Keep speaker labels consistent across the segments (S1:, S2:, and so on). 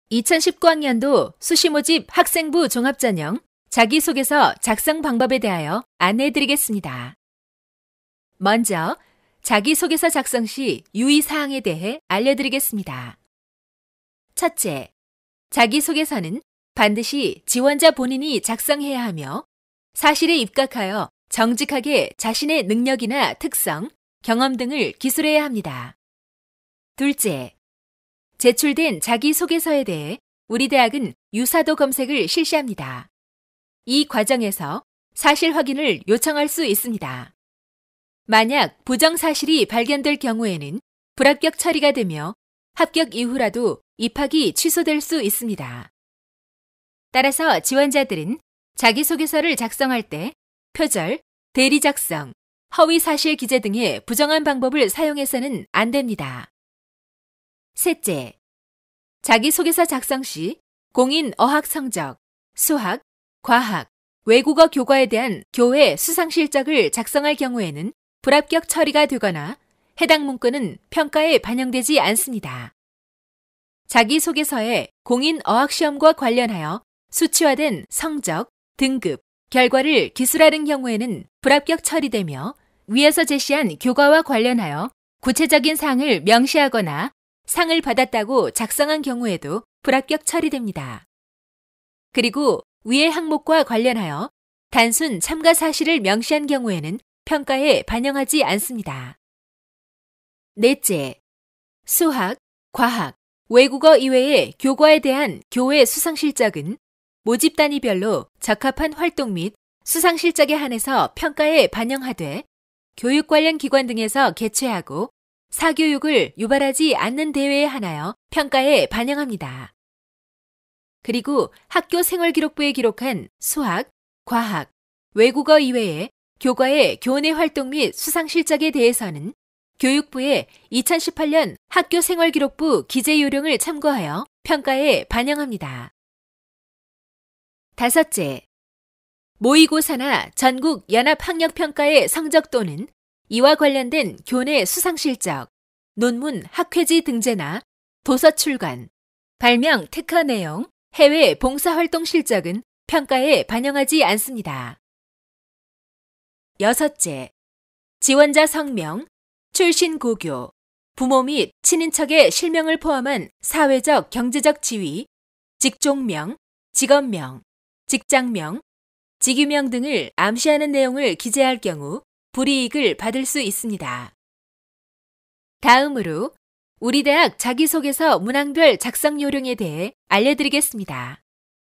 S1: 2019학년도 수시모집 학생부 종합전형 자기소개서 작성 방법에 대하여 안내해드리겠습니다. 먼저 자기소개서 작성 시 유의사항에 대해 알려드리겠습니다. 첫째, 자기소개서는 반드시 지원자 본인이 작성해야 하며 사실에 입각하여 정직하게 자신의 능력이나 특성, 경험 등을 기술해야 합니다. 둘째, 제출된 자기소개서에 대해 우리 대학은 유사도 검색을 실시합니다. 이 과정에서 사실 확인을 요청할 수 있습니다. 만약 부정사실이 발견될 경우에는 불합격 처리가 되며 합격 이후라도 입학이 취소될 수 있습니다. 따라서 지원자들은 자기소개서를 작성할 때 표절, 대리 작성, 허위 사실 기재 등의 부정한 방법을 사용해서는 안 됩니다. 셋째, 자기소개서 작성 시 공인 어학 성적, 수학, 과학, 외국어 교과에 대한 교회 수상 실적을 작성할 경우에는 불합격 처리가 되거나 해당 문구는 평가에 반영되지 않습니다. 자기소개서에 공인 어학시험과 관련하여 수치화된 성적, 등급, 결과를 기술하는 경우에는 불합격 처리되며 위에서 제시한 교과와 관련하여 구체적인 사항을 명시하거나 상을 받았다고 작성한 경우에도 불합격 처리됩니다. 그리고 위의 항목과 관련하여 단순 참가 사실을 명시한 경우에는 평가에 반영하지 않습니다. 넷째, 수학, 과학, 외국어 이외의 교과에 대한 교회 수상 실적은 모집 단위별로 적합한 활동 및 수상 실적에 한해서 평가에 반영하되 교육 관련 기관 등에서 개최하고 사교육을 유발하지 않는 대회에 한하여 평가에 반영합니다. 그리고 학교 생활기록부에 기록한 수학, 과학, 외국어 이외의 교과의 교내 활동 및 수상 실적에 대해서는 교육부의 2018년 학교 생활기록부 기재 요령을 참고하여 평가에 반영합니다. 다섯째, 모의고사나 전국 연합학력평가의 성적 또는 이와 관련된 교내 수상 실적, 논문 학회지 등재나 도서 출간, 발명 특허 내용, 해외 봉사활동 실적은 평가에 반영하지 않습니다. 여섯째, 지원자 성명, 출신 고교, 부모 및 친인척의 실명을 포함한 사회적, 경제적 지위, 직종명, 직업명, 직장명, 직위명 등을 암시하는 내용을 기재할 경우 불이익을 받을 수 있습니다. 다음으로 우리 대학 자기소개서 문항별 작성 요령에 대해 알려드리겠습니다.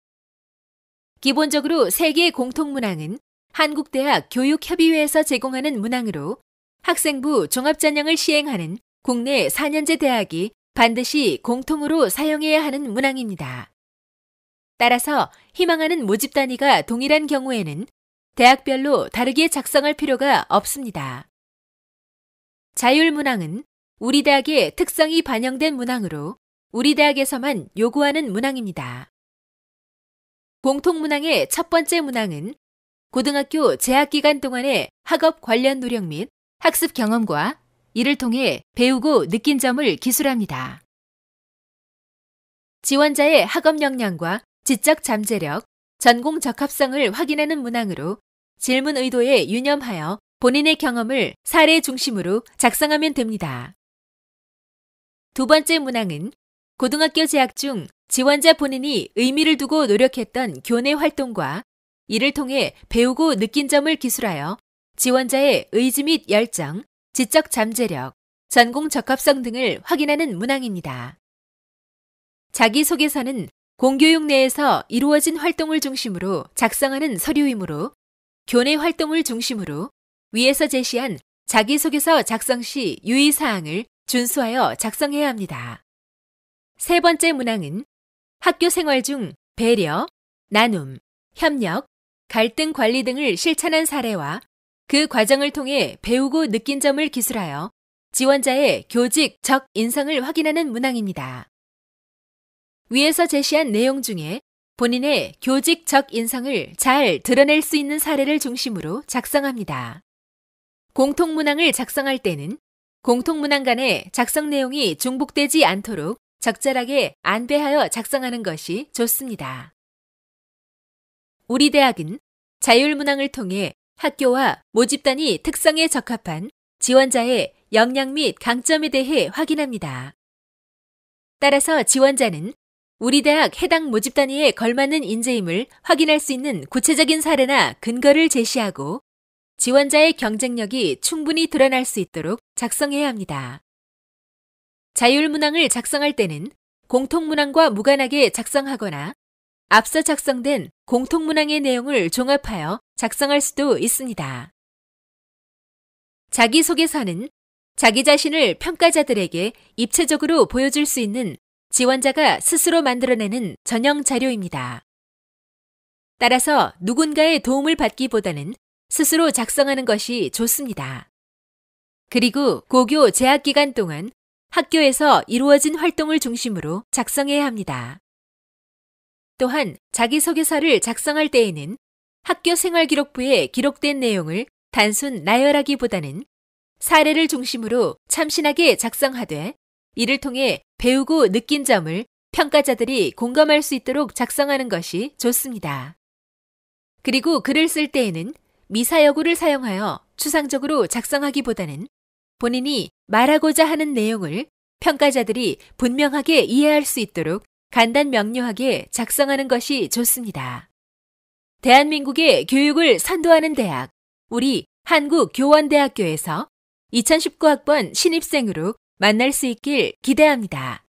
S1: 기본적으로 세계 공통문항은 한국대학 교육협의회에서 제공하는 문항으로 학생부 종합전형을 시행하는 국내 4년제 대학이 반드시 공통으로 사용해야 하는 문항입니다. 따라서 희망하는 모집 단위가 동일한 경우에는 대학별로 다르게 작성할 필요가 없습니다. 자율문항은 우리 대학의 특성이 반영된 문항으로 우리 대학에서만 요구하는 문항입니다. 공통문항의 첫 번째 문항은 고등학교 재학기간 동안의 학업 관련 노력 및 학습 경험과 이를 통해 배우고 느낀 점을 기술합니다. 지원자의 학업 역량과 지적 잠재력, 전공 적합성을 확인하는 문항으로 질문 의도에 유념하여 본인의 경험을 사례 중심으로 작성하면 됩니다. 두 번째 문항은 고등학교 재학 중 지원자 본인이 의미를 두고 노력했던 교내 활동과 이를 통해 배우고 느낀 점을 기술하여 지원자의 의지 및 열정, 지적 잠재력, 전공 적합성 등을 확인하는 문항입니다. 자기소개서는 공교육 내에서 이루어진 활동을 중심으로 작성하는 서류이므로 교내 활동을 중심으로 위에서 제시한 자기소개서 작성 시 유의사항을 준수하여 작성해야 합니다. 세 번째 문항은 학교 생활 중 배려, 나눔, 협력, 갈등 관리 등을 실천한 사례와 그 과정을 통해 배우고 느낀 점을 기술하여 지원자의 교직, 적 인성을 확인하는 문항입니다. 위에서 제시한 내용 중에 본인의 교직, 적 인성을 잘 드러낼 수 있는 사례를 중심으로 작성합니다. 공통문항을 작성할 때는 공통문항 간의 작성 내용이 중복되지 않도록 적절하게 안배하여 작성하는 것이 좋습니다. 우리 대학은 자율문항을 통해 학교와 모집단위 특성에 적합한 지원자의 역량 및 강점에 대해 확인합니다. 따라서 지원자는 우리 대학 해당 모집단위에 걸맞는 인재임을 확인할 수 있는 구체적인 사례나 근거를 제시하고 지원자의 경쟁력이 충분히 드러날 수 있도록 작성해야 합니다. 자율문항을 작성할 때는 공통문항과 무관하게 작성하거나 앞서 작성된 공통문항의 내용을 종합하여 작성할 수도 있습니다. 자기소개서는 자기 자신을 평가자들에게 입체적으로 보여줄 수 있는 지원자가 스스로 만들어내는 전형 자료입니다. 따라서 누군가의 도움을 받기보다는 스스로 작성하는 것이 좋습니다. 그리고 고교 재학 기간 동안 학교에서 이루어진 활동을 중심으로 작성해야 합니다. 또한 자기소개서를 작성할 때에는 학교 생활기록부에 기록된 내용을 단순 나열하기보다는 사례를 중심으로 참신하게 작성하되 이를 통해 배우고 느낀 점을 평가자들이 공감할 수 있도록 작성하는 것이 좋습니다. 그리고 글을 쓸 때에는 미사여구를 사용하여 추상적으로 작성하기보다는 본인이 말하고자 하는 내용을 평가자들이 분명하게 이해할 수 있도록 간단 명료하게 작성하는 것이 좋습니다. 대한민국의 교육을 선도하는 대학, 우리 한국교원대학교에서 2019학번 신입생으로 만날 수 있길 기대합니다.